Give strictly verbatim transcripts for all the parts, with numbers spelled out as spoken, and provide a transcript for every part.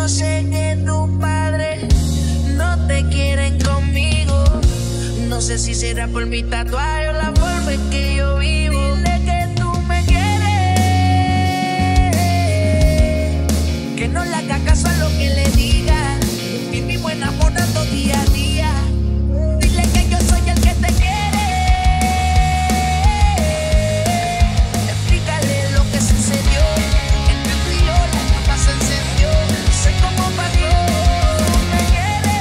Yo sé que tus padres no te quieren conmigo. No sé si será por mi tatuaje o la forma en que yo vivo. Dile que tú me quieres, que no le haga caso a lo que le diga. Vivimos enamorando día a día. Dile que yo soy el que te quiere. Explícale lo que sucedió. Entre tú y yo la llama se encendió. Sé cómo pasó. Me quiere,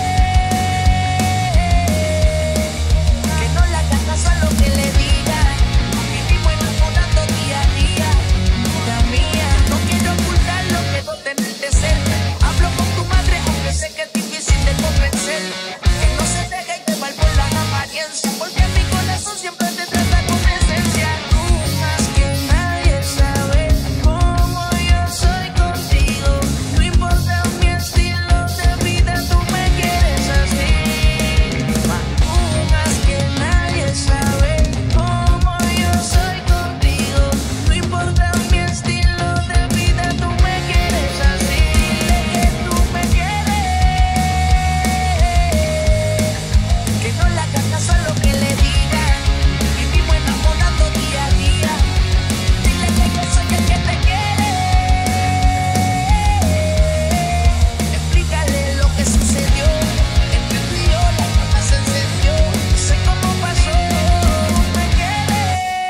que no le haga caso a lo que le diga. Vivimos enamorando día a día. Vida mía, no quiero ocultar lo que no tenerte cerca. Hablo con tu madre aunque sé que es difícil de convencer. Que no se deje llevar por la apariencia, porque mi corazón siempre te trata con esencia. Tú más que nadie sabes cómo yo soy contigo. No importa mi estilo de vida, tú me quieres así. Tú más que nadie sabes cómo yo soy contigo. No importa mi estilo de vida, tú me quieres así. Dile que tú me quieres, que no le hagas caso a lo que le diga. Vivimos enamorando día a día. Dile que yo soy el que te quiere. Explícale lo que sucedió. Entre tú y yo la llama se encendió. Sé cómo pasó. Me quiere,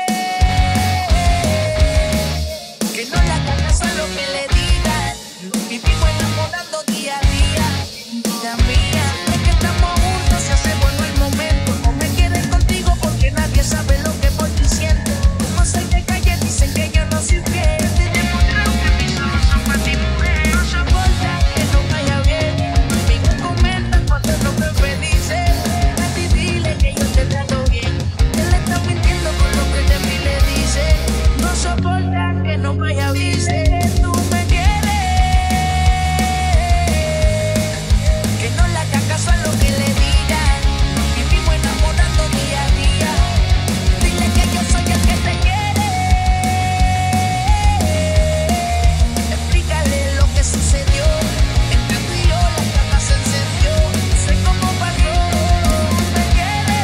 que no le hagas caso a lo que le diga. Vivimos enamorando día a día. Vida mía, es que estamos juntos y hace bueno el momento. No me quieres contigo porque nadie sabe lo que por ti siento. Como soy de calle, dicen que yo no soy fiel. Te demostrado que mis ojos son para ti, mujer. No soporta que no vaya bien. Conmigo comentan cuando no me felices. A ti dile que yo te trato bien. Él está mintiendo con lo que de mí le dice. No soporta que no vaya bien. Dice que tú me quieres, que no le hagas caso a lo que le diga. Vivimos enamorando día a día. Dile que yo soy el que te quiere. Explícale lo que sucedió. Entre tú y yo la llama se encendió. Sé cómo pasó. Me quiere,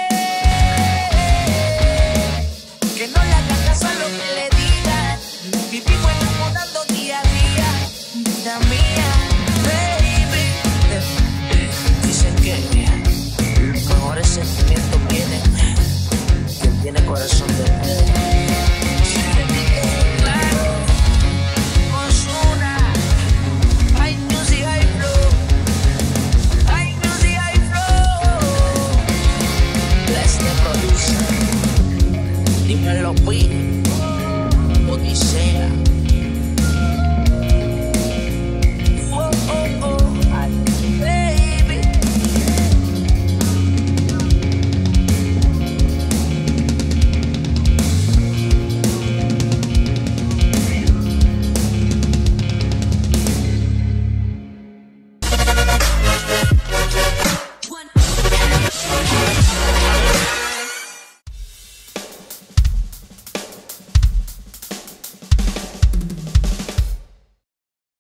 que no le hagas caso a lo que le diga. Vivimos enamorando día a día. Vida mía, baby. Dicen que los mejores sentimientos vienen quien tiene corazón de mujer. Claro, Ozuna, high music, high flow, high music, high flow. Bless the producer. Dímelo, Pi, Odisea.